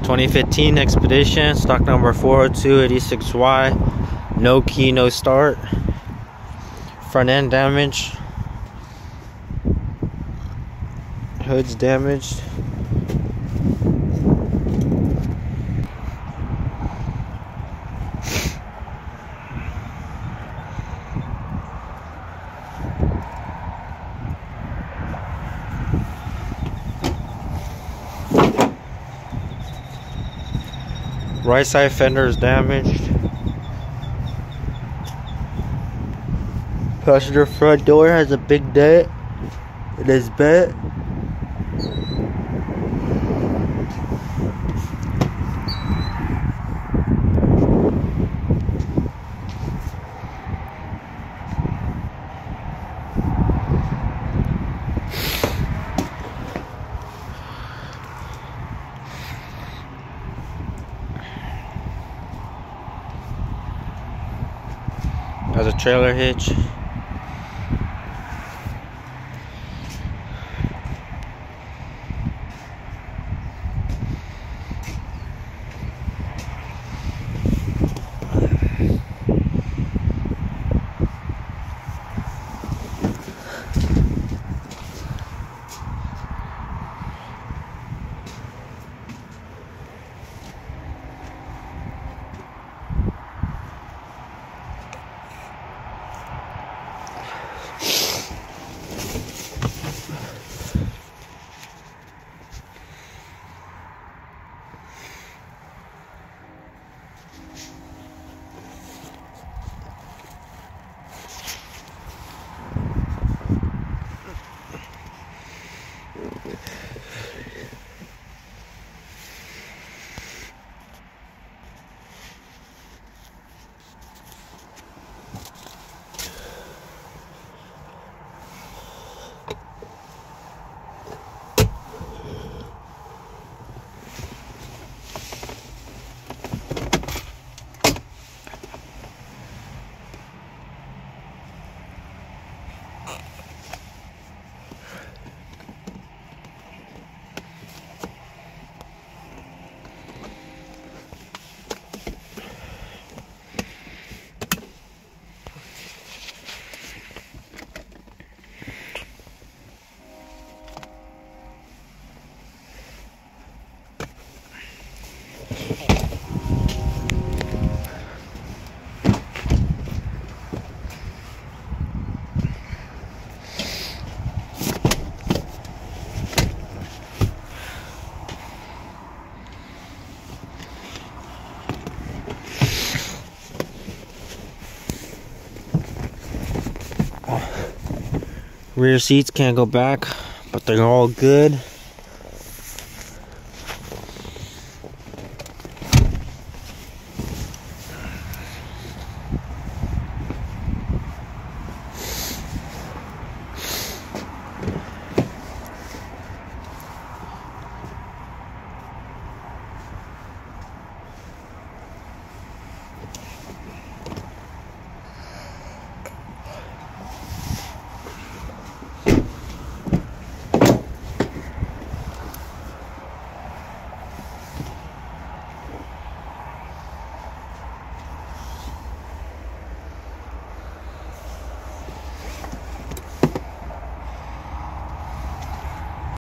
2015 Expedition, stock number 40286Y. No key, no start. Front end damage. Hood's damaged. Right side fender is damaged. Passenger front door has a big dent in his bed. Has a trailer hitch. Rear seats can't go back, but they're all good.